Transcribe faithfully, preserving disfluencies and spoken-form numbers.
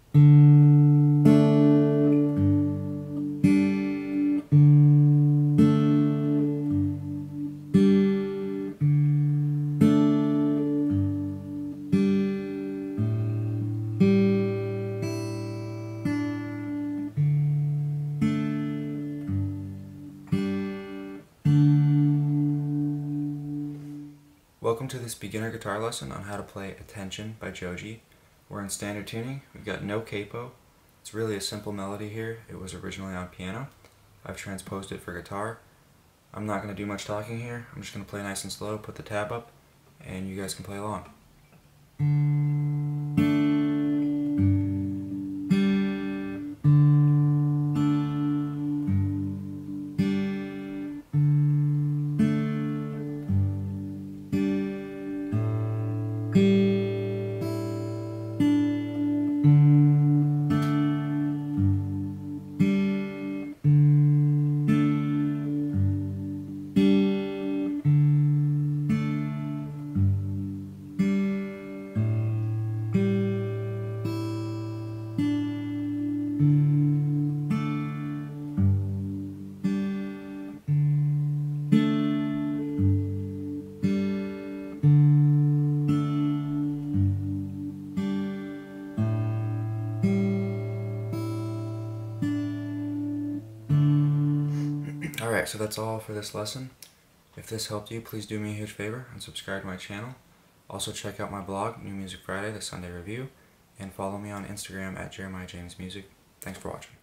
Welcome to this beginner guitar lesson on how to play Attention by Joji. We're in standard tuning. We've got no capo. It's really a simple melody here. It was originally on piano. I've transposed it for guitar. I'm not going to do much talking here. I'm just going to play nice and slow, put the tab up, and you guys can play along. Alright, so that's all for this lesson. If this helped you, please do me a huge favor and subscribe to my channel. Also check out my blog, New Music Friday, the Sunday Review, and follow me on Instagram at Jeremiah James Music. Thanks for watching.